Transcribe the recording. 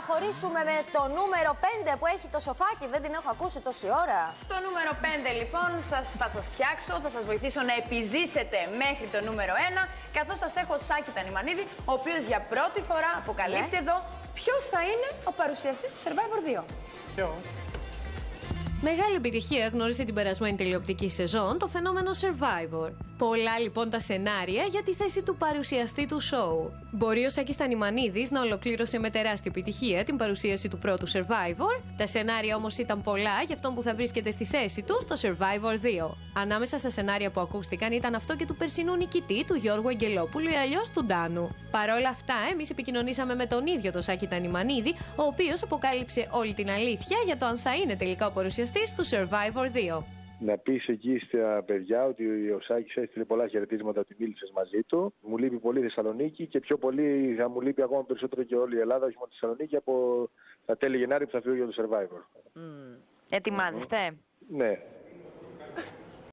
προχωρήσουμε με το νούμερο 5 που έχει το σοφάκι. Δεν την έχω ακούσει τόση ώρα. Στο νούμερο 5 λοιπόν θα σας φτιάξω, θα σας βοηθήσω να επιζήσετε μέχρι το νούμερο 1, καθώς σας έχω Σάκη Τανιμανίδη, ο οποίος για πρώτη φορά αποκαλύπτει εδώ ποιος θα είναι ο παρουσιαστής του Survivor 2. Μεγάλη επιτυχία γνώρισε την περασμένη τηλεοπτική σεζόν το φαινόμενο Survivor. Πολλά λοιπόν τα σενάρια για τη θέση του παρουσιαστή του σοου. Μπορεί ο Σάκης Τανιμανίδης να ολοκλήρωσε με τεράστια επιτυχία την παρουσίαση του πρώτου Survivor. Τα σενάρια όμως ήταν πολλά για αυτόν που θα βρίσκεται στη θέση του στο Survivor 2. Ανάμεσα στα σενάρια που ακούστηκαν ήταν αυτό και του περσινού νικητή, του Γιώργου Αγγελόπουλου ή αλλιώς του Ντάνου. Παρ' όλα αυτά, εμείς επικοινωνήσαμε με τον ίδιο τον Σάκη Τανιμανίδη, ο οποίος αποκάλυψε όλη την αλήθεια για το αν θα είναι τελικά ο παρουσιαστής του Survivor 2. Να πεις εκεί στα παιδιά ότι ο Σάκης έστειλε πολλά χαιρετίσματα ότι μίλησες μαζί του. Μου λείπει πολύ η Θεσσαλονίκη και πιο πολύ θα μου λείπει ακόμα περισσότερο και όλη η Ελλάδα, όχι μόνο τη Θεσσαλονίκη, από τα τέλη Γενάρη που θα φύγω για το Survivor. Ετοιμάζεστε? Ναι.